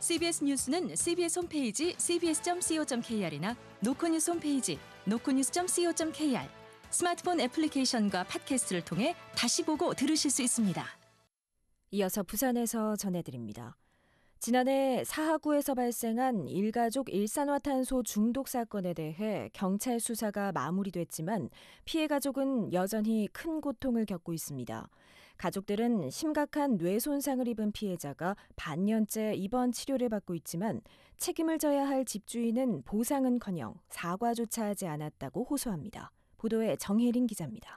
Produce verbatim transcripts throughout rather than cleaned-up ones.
씨비에스 뉴스는 씨비에스 홈페이지 씨비에스 점 씨오 점 케이알이나 노코뉴스 홈페이지 노코뉴스 점 씨오 점 케이알, 스마트폰 애플리케이션과 팟캐스트를 통해 다시 보고 들으실 수 있습니다. 이어서 부산에서 전해드립니다. 지난해 사하구에서 발생한 일가족 일산화탄소 중독 사건에 대해 경찰 수사가 마무리됐지만 피해 가족은 여전히 큰 고통을 겪고 있습니다. 가족들은 심각한 뇌 손상을 입은 피해자가 반년째 입원 치료를 받고 있지만 책임을 져야 할 집주인은 보상은커녕 사과조차 하지 않았다고 호소합니다. 보도에 정혜린 기자입니다.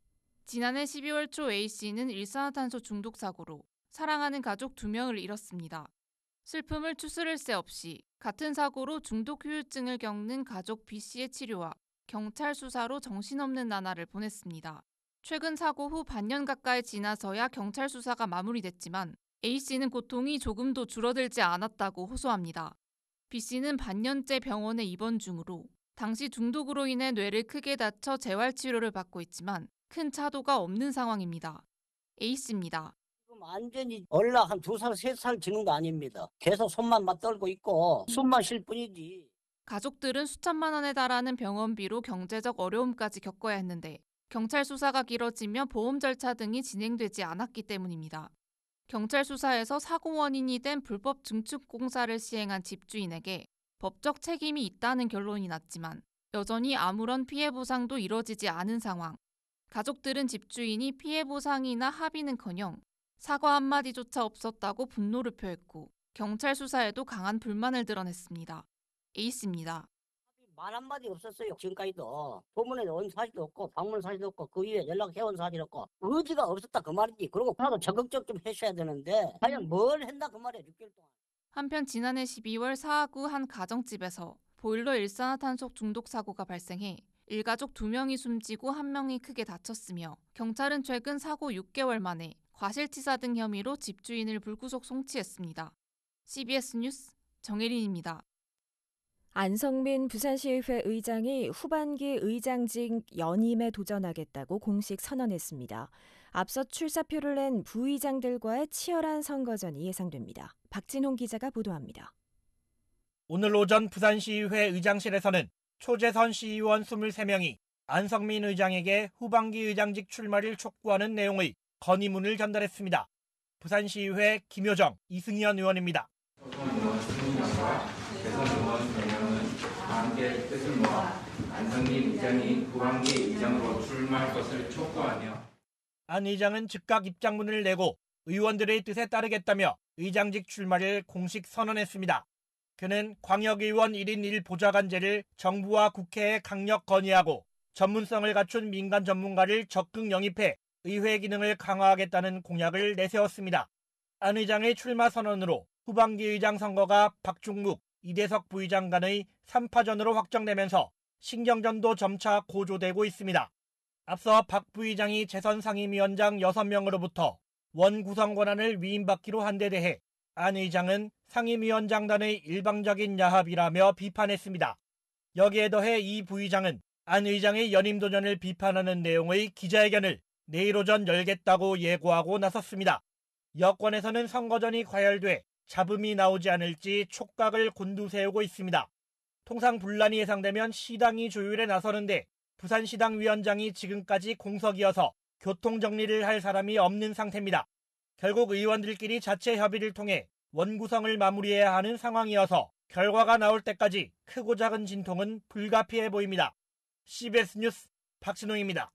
지난해 십이월 초 A씨는 일산화탄소 중독 사고로 사랑하는 가족 두 명을 잃었습니다. 슬픔을 추스를 새 없이 같은 사고로 중독 후유증을 겪는 가족 B씨의 치료와 경찰 수사로 정신없는 나날을 보냈습니다. 최근 사고 후 반년 가까이 지나서야 경찰 수사가 마무리됐지만 A씨는 고통이 조금도 줄어들지 않았다고 호소합니다. B씨는 반년째 병원에 입원 중으로 당시 중독으로 인해 뇌를 크게 다쳐 재활치료를 받고 있지만 큰 차도가 없는 상황입니다. A씨입니다. 완전히 얼라 한 두 살, 세 살 지는 거 아닙니다. 계속 손만 맞떨고 있고 숨만 쉴 뿐이지. 가족들은 수천만 원에 달하는 병원비로 경제적 어려움까지 겪어야 했는데 경찰 수사가 길어지며 보험 절차 등이 진행되지 않았기 때문입니다. 경찰 수사에서 사고 원인이 된 불법 증축 공사를 시행한 집주인에게 법적 책임이 있다는 결론이 났지만 여전히 아무런 피해 보상도 이뤄지지 않은 상황. 가족들은 집주인이 피해 보상이나 합의는커녕 사과 한마디조차 없었다고 분노를 표했고 경찰 수사에도 강한 불만을 드러냈습니다. A씨입니다. 말 한마디 없었어요. 지금까지도 소문에 온 사실도 없고 방문 사실도 없고 그 이후에 연락해온 사실도 없고 의지가 없었다 그 말이지. 그리고 나도 적극적 좀 해줘야 되는데 과연 뭘 했나 그 말이야. 육 개월 동안. 한편 지난해 십이월 사하구 한 가정집에서 보일러 일산화탄소 중독 사고가 발생해 일가족 두 명이 숨지고 한 명이 크게 다쳤으며 경찰은 최근 사고 육 개월 만에 과실치사 등 혐의로 집주인을 불구속 송치했습니다. 씨비에스 뉴스 정혜린입니다. 안성민 부산시의회 의장이 후반기 의장직 연임에 도전하겠다고 공식 선언했습니다. 앞서 출사표를 낸 부의장들과의 치열한 선거전이 예상됩니다. 박진홍 기자가 보도합니다. 오늘 오전 부산시의회 의장실에서는 초재선 시의원 이십삼 명이 안성민 의장에게 후반기 의장직 출마를 촉구하는 내용의 건의문을 전달했습니다. 부산시의회 김효정, 이승현 의원입니다. 소선 의원 이십 명과 대선 의원 네 명은 함께 뜻을 모아 안성민 의장이 후반기 의장으로 출마할 것을 촉구하며 안 의장은 즉각 입장문을 내고 의원들의 뜻에 따르겠다며 의장직 출마를 공식 선언했습니다. 그는 광역의원 일 인 일 보좌관제를 정부와 국회에 강력 건의하고 전문성을 갖춘 민간 전문가를 적극 영입해 의회 기능을 강화하겠다는 공약을 내세웠습니다. 안 의장의 출마 선언으로 후반기 의장 선거가 박중묵, 이대석 부의장 간의 삼 파전으로 확정되면서 신경전도 점차 고조되고 있습니다. 앞서 박 부의장이 재선 상임위원장 여섯 명으로부터 원 구성 권한을 위임받기로 한 데 대해 안 의장은 상임위원장단의 일방적인 야합이라며 비판했습니다. 여기에 더해 이 부의장은 안 의장의 연임 도전을 비판하는 내용의 기자회견을 내일 오전 열겠다고 예고하고 나섰습니다. 여권에서는 선거전이 과열돼 잡음이 나오지 않을지 촉각을 곤두세우고 있습니다. 통상 분란이 예상되면 시당이 조율에 나서는데 부산시당 위원장이 지금까지 공석이어서 교통정리를 할 사람이 없는 상태입니다. 결국 의원들끼리 자체 협의를 통해 원구성을 마무리해야 하는 상황이어서 결과가 나올 때까지 크고 작은 진통은 불가피해 보입니다. 씨비에스 뉴스 박진홍입니다.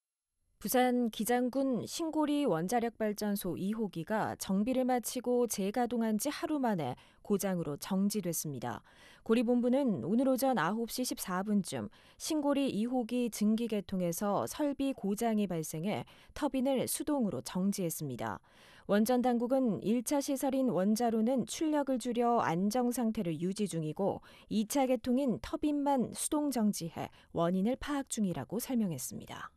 부산 기장군 신고리 원자력발전소 이 호기가 정비를 마치고 재가동한 지 하루 만에 고장으로 정지됐습니다. 고리본부는 오늘 오전 아홉 시 십사 분쯤 신고리 이 호기 증기 개통에서 설비 고장이 발생해 터빈을 수동으로 정지했습니다. 원전 당국은 일 차 시설인 원자로는 출력을 줄여 안정 상태를 유지 중이고 이 차 개통인 터빈만 수동 정지해 원인을 파악 중이라고 설명했습니다.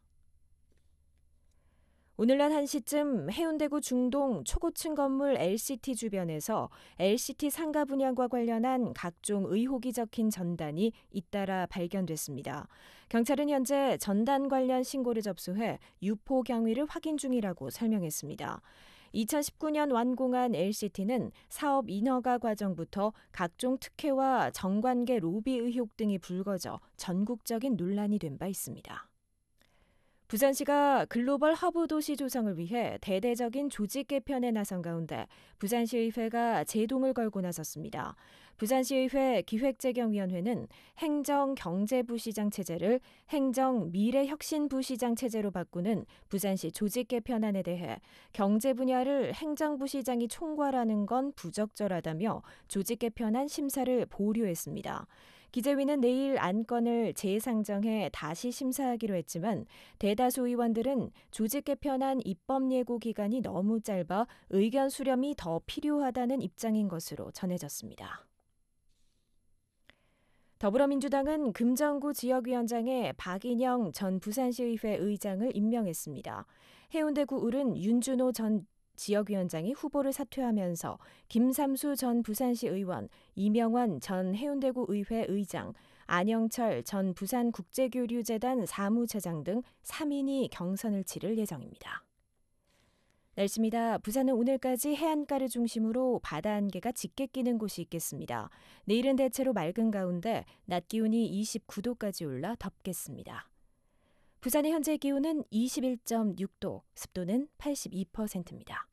오늘 낮 한 시쯤 해운대구 중동 초고층 건물 엘시티 주변에서 엘시티 상가 분양과 관련한 각종 의혹이 적힌 전단이 잇따라 발견됐습니다. 경찰은 현재 전단 관련 신고를 접수해 유포 경위를 확인 중이라고 설명했습니다. 이천십구 년 완공한 엘시티는 사업 인허가 과정부터 각종 특혜와 정관계 로비 의혹 등이 불거져 전국적인 논란이 된 바 있습니다. 부산시가 글로벌 허브 도시 조성을 위해 대대적인 조직 개편에 나선 가운데 부산시의회가 제동을 걸고 나섰습니다. 부산시의회 기획재경위원회는 행정경제부시장 체제를 행정미래혁신부시장 체제로 바꾸는 부산시 조직 개편안에 대해 경제 분야를 행정부시장이 총괄하는 건 부적절하다며 조직 개편안 심사를 보류했습니다. 기재위는 내일 안건을 재상정해 다시 심사하기로 했지만 대다수 의원들은 조직 개편안 입법 예고 기간이 너무 짧아 의견 수렴이 더 필요하다는 입장인 것으로 전해졌습니다. 더불어민주당은 금정구 지역위원장에 박인영 전 부산시의회 의장을 임명했습니다. 해운대구 을은 윤준호 전 지역위원장이 후보를 사퇴하면서 김삼수 전 부산시 의원, 이명환 전 해운대구 의회 의장, 안영철 전 부산국제교류재단 사무처장 등 삼 인이 경선을 치를 예정입니다. 날씨입니다. 부산은 오늘까지 해안가를 중심으로 바다 안개가 짙게 끼는 곳이 있겠습니다. 내일은 대체로 맑은 가운데 낮 기온이 이십구 도까지 올라 덥겠습니다. 부산의 현재 기온은 이십일 점 육 도, 습도는 팔십이 퍼센트입니다.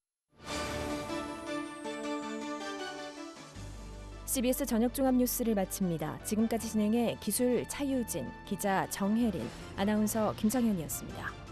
씨비에스 저녁 종합 뉴스를 마칩니다. 지금까지 진행해 기술 차유진, 기자 정혜린, 아나운서 김정현이었습니다.